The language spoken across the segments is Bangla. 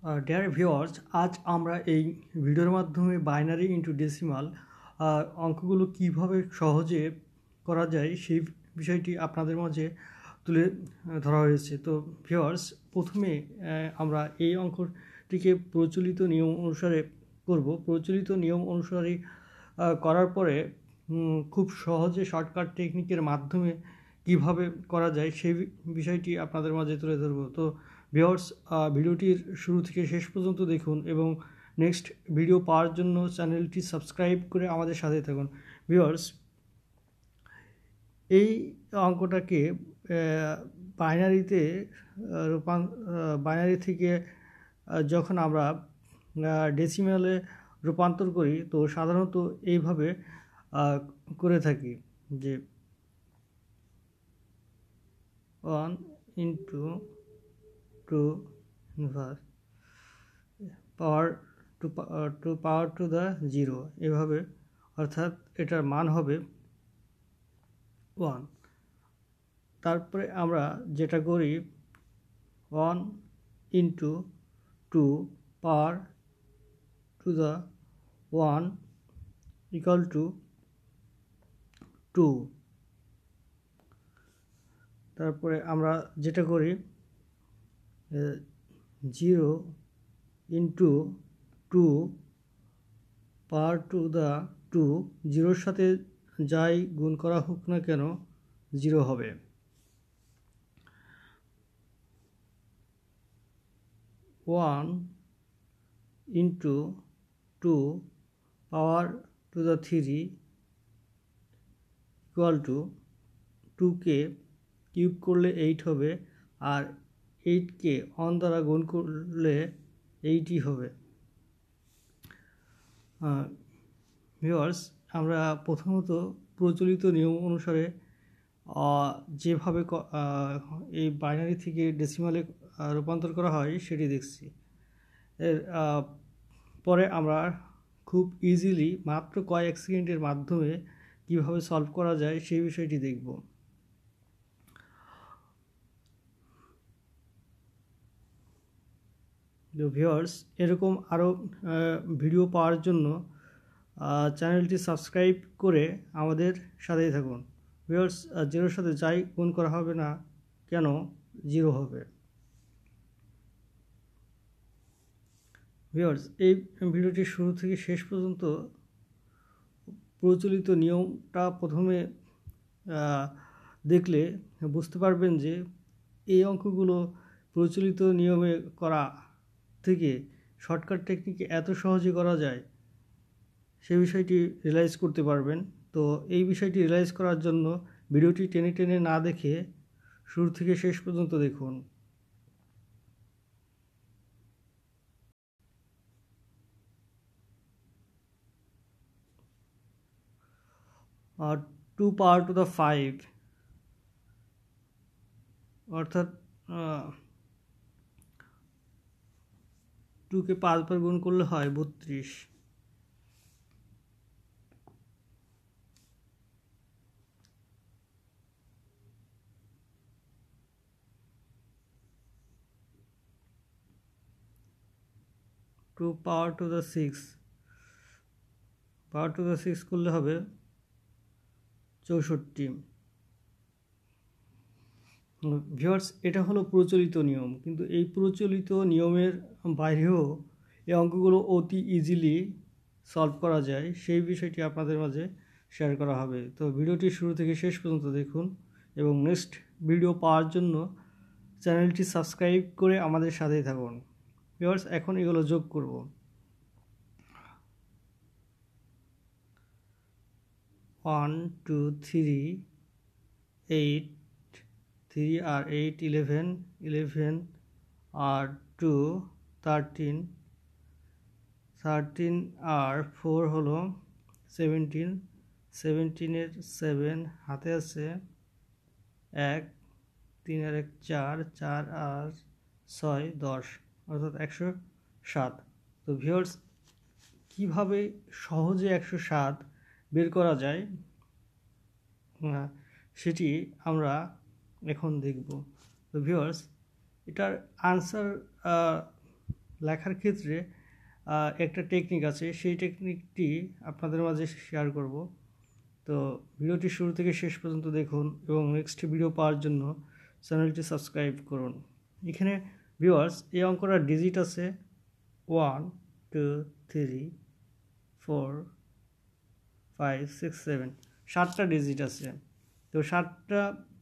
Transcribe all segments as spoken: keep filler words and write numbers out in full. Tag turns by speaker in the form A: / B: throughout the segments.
A: ডিয়ার ভিউয়ার্স, আজ আমরা এই ভিডিওর মাধ্যমে বাইনারি ইনটু ডেসিমাল অঙ্কগুলো কিভাবে সহজে করা যায় সেই বিষয়টি আপনাদের মাঝে তুলে ধরা হয়েছে। তো ভিউয়ার্স, প্রথমে আমরা এই অঙ্কটিকে প্রচলিত নিয়ম অনুসারে করব। প্রচলিত নিয়ম অনুসারে করার পরে খুব সহজে শর্টকাট টেকনিকের মাধ্যমে কিভাবে করা যায় সেই বিষয়টি আপনাদের মাঝে তুলে ধরব। তো ভিউয়ার্স, ভিডিওটির শুরু থেকে শেষ পর্যন্ত দেখুন এবং নেক্সট ভিডিও পাওয়ার জন্য চ্যানেলটি সাবস্ক্রাইব করে আমাদের সাথে থাকুন। ভিউয়ার্স, এই অঙ্কটাকে বাইনারিতে রূপান বাইনারি থেকে যখন আমরা ডেসিমালে রূপান্তর করি তো সাধারণত এইভাবে করে থাকি যে one into two inverse power two two power to the zero, এভাবে, অর্থাৎ এটার মান হবে ওয়ান। তারপরে আমরা যেটা করি one into two power to the one equal to two. তারপরে আমরা যেটা করি zero into two power to the two, জিরোর সাথে যাই গুণ করা হোক না কেন জিরো হবে। One into two power to the three equal to টুকে কিউব করলে এইট হবে, আর এইটকে অন দ্বারা গুণ করলে এইটই হবে। ভিউয়ার্স, আমরা প্রথমত প্রচলিত নিয়ম অনুসারে যেভাবে এই বাইনারি থেকে ডেসিমালে রূপান্তর করা হয় সেটি দেখছি। এর পরে আমরা খুব ইজিলি মাত্র কয়েক সেকেন্ডের মাধ্যমে কিভাবে সলভ করা যায় সেই বিষয়টি দেখব। ভিউয়ার্স, এরকম আরও ভিডিও পাওয়ার জন্য চ্যানেলটি সাবস্ক্রাইব করে আমাদের সাথেই থাকুন। ভিউয়ার্স, জিরোর সাথে যাই গুণ করা হবে না কেন জিরো হবে। ভিউয়ার্স, এই ভিডিওটি শুরু থেকে শেষ পর্যন্ত প্রচলিত নিয়মটা প্রথমে দেখলে বুঝতে পারবেন যে এই অঙ্কগুলো প্রচলিত নিয়মে করা থেকে শর্টকাট টেকনিকে এত সহজে করা যায় সেই বিষয়টি রিয়েলাইজ করতে পারবেন। তো এই বিষয়টি রিয়েলাইজ করার জন্য ভিডিওটি টেনে টেনে না দেখে শুরু থেকে শেষ পর্যন্ত দেখুন। আর two power to the five, অর্থাৎ টুকে পাঁচবার গুণ করলে হয় বত্রিশ। Two power to the six, power to the six করলে হবে চৌষট্টি। ভিউয়ার্স, এটা হলো প্রচলিত নিয়ম, কিন্তু এই প্রচলিত নিয়মের বাইরেও এই অঙ্কগুলো অতি ইজিলি সলভ করা যায় সেই বিষয়টি আপনাদের মাঝে শেয়ার করা হবে। তো ভিডিওটি শুরু থেকে শেষ পর্যন্ত দেখুন এবং নেক্সট ভিডিও পাওয়ার জন্য চ্যানেলটি সাবস্ক্রাইব করে আমাদের সাথেই থাকুন। ভিউয়ার্স, এখন এগুলো যোগ করব। One two three eight, three আর এইট ইলেভেন, ইলেভেন আর টু থার্টিন, থার্টিন আর ফোর হলো সেভেন্টিন, সেভেন্টিনের সেভেন হাতে আছে এক, তিন আর এক চার, চার আর ছয় দশ, অর্থাৎ একশো সাত। তো ভিউয়ার্স, কীভাবে সহজে একশো সাত বের করা যায় সেটি আমরা এখন দেখব। তো ভিউয়ার্স, এটার আনসার লেখার ক্ষেত্রে একটা টেকনিক আছে, সেই টেকনিকটি আপনাদের মাঝে শেয়ার করব। তো ভিডিওটি শুরু থেকে শেষ পর্যন্ত দেখুন এবং নেক্সট ভিডিও পাওয়ার জন্য চ্যানেলটি সাবস্ক্রাইব করুন। এখানে ভিউয়ার্স, এই অঙ্কটার ডিজিট আছে one two three four five six seven, সাতটা ডিজিট আছে। তো সাতটা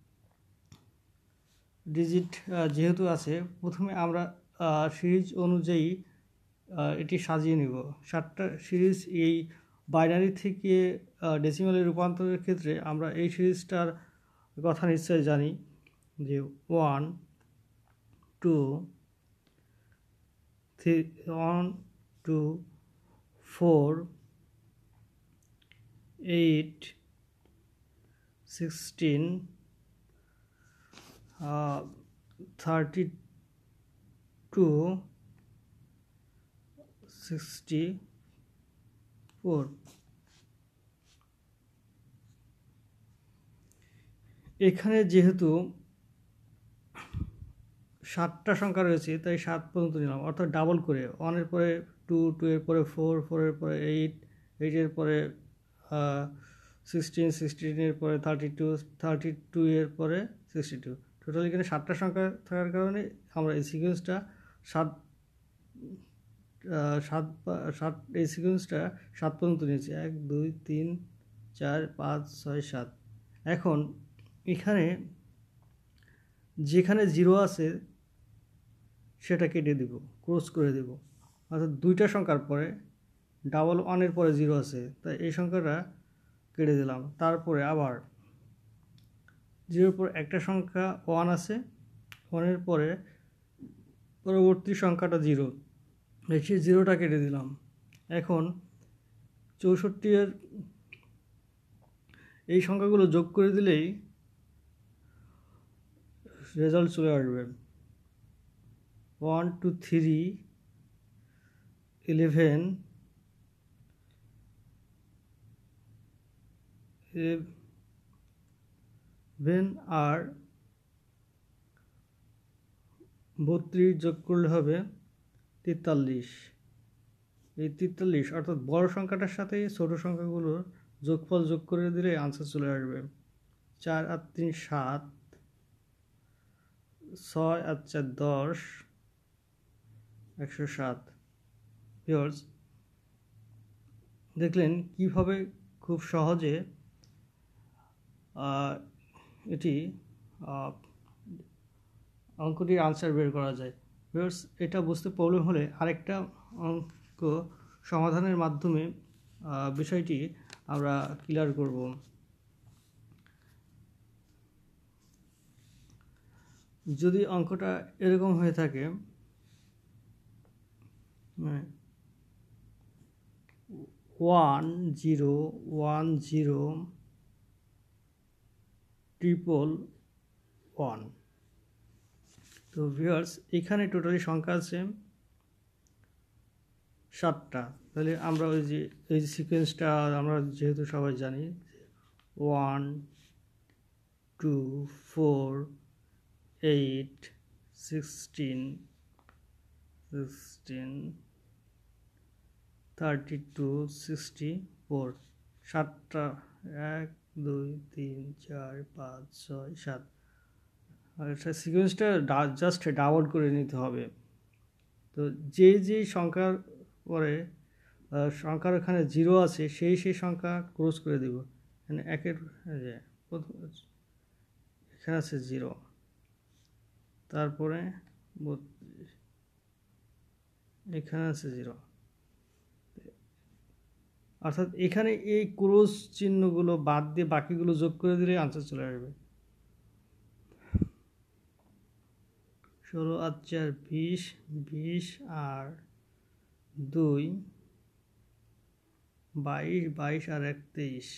A: ডিজিট যেহেতু আছে, প্রথমে আমরা সিরিজ অনুযায়ী এটি সাজিয়ে নিব। সাতটা সিরিজ এই বাইনারি থেকে ডেসিমালে রূপান্তরের ক্ষেত্রে আমরা এই সিরিজটার কথা নিশ্চয় জানি যে one two three one two four eight sixteen thirty two sixty four. এখানে যেহেতু সাতটা সংখ্যা রয়েছে তাই সাত পর্যন্ত নিলাম, অর্থাৎ ডাবল করে ওয়ানের পরে টু, টু এর পরে ফোর, ফোরের পরে এইট, এইটের পরে সিক্সটিন, সিক্সটিনের পরে থার্টি টু, থার্টি টু এর পরে সিক্সটি টু। টোটাল এখানে সাতটা সংখ্যা থাকার কারণে আমরা এই সিকোয়েন্সটা সাত সাত সাত এই সিকোয়েন্সটা সাত পর্যন্ত নিয়েছি। এক দুই তিন চার পাঁচ ছয় সাত। এখন এখানে যেখানে জিরো আছে সেটা কেটে দেব, ক্রস করে দেব। অর্থাৎ দুইটা সংখ্যার পরে ডাবল ওয়ানের পরে জিরো আছে, তাই এই সংখ্যাটা কেটে দিলাম। তারপরে আবার জিরোর পর একটা সংখ্যা ওয়ান আছে, ওয়ানের পরে পরবর্তী সংখ্যাটা জিরো, সেই জিরোটা কেটে দিলাম। এখন চৌষট্টি এর এই সংখ্যাগুলো যোগ করে দিলেই রেজাল্ট চলে আসবে। One two three eleven eleven আর বত্রিশ যোগ করলে হবে তেতাল্লিশ। এই তেতাল্লিশ অর্থাৎ বড় সংখ্যাটার সাথে ছোট সংখ্যাগুলোর যোগফল যোগ করে দিলে আনসার চলে আসবে। চার আর তিন সাত, ছয় আর চার দশ, একশো সাত। ভিউয়ার্স, দেখলেন কিভাবে খুব সহজে এটি অঙ্কটির আনসার বের করা যায়। ভিউয়ার্স, এটা বুঝতে প্রবলেম হলে আরেকটা অঙ্ক সমাধানের মাধ্যমে বিষয়টি আমরা ক্লিয়ার করব। যদি অঙ্কটা এরকম হয়ে থাকে, one zero one zero triple one. তো ভিউয়ার্স, এখানে টোটালি সংখ্যা আছে সাতটা। তাহলে আমরা ওই যে এই সিকোয়েন্সটা আমরা যেহেতু সবাই জানি, one two four eight sixteen sixteen thirty two sixty four, সাতটা, এক দুই তিন চার পাঁচ ছয় সাত। আর সিকোয়েন্সটা জাস্ট ডাবল করে নিতে হবে। তো যে যে সংখ্যার পরে সংখ্যার এখানে জিরো আছে সেই সেই সংখ্যা ক্রস করে দেব। মানে একের প্রথম এখানে আছে জিরো, তারপরে বত্রিশ, এখানে আছে জিরো। অর্থাৎ এখানে এই ক্রস চিহ্নগুলো বাদ দিয়ে বাকিগুলো যোগ করে দিলে আনসার চলে আসবে। ষোলো আর চার বিশ, বিশ আর দুই বাইশ, বাইশ আর এক তেইশ,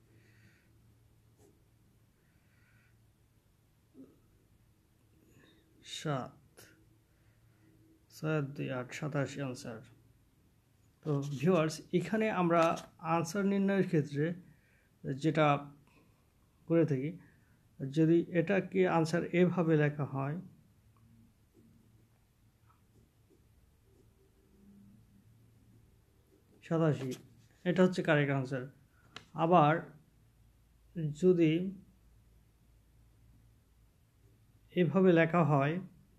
A: সাত, ছয় আর দুই আট, সাতাশি আনসার। তো ভিউয়ার্স, এখানে আমরা আনসার নির্ণয়ের ক্ষেত্রে যেটা করে থাকি, যদি এটাকে আনসার এভাবে লেখা হয়, সাতাশি, এটা হচ্ছে কারেক্ট আনসার। আবার যদি এভাবে লেখা হয়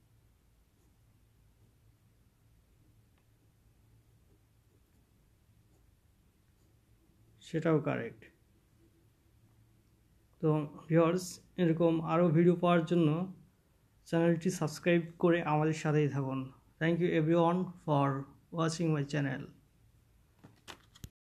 A: সেটাও কারেক্ট। তো ভিউয়ার্স, এরকম আরও ভিডিও পাওয়ার জন্য চ্যানেলটি সাবস্ক্রাইব করে আমাদের সাথেই থাকুন। Thank you everyone for watching my channel.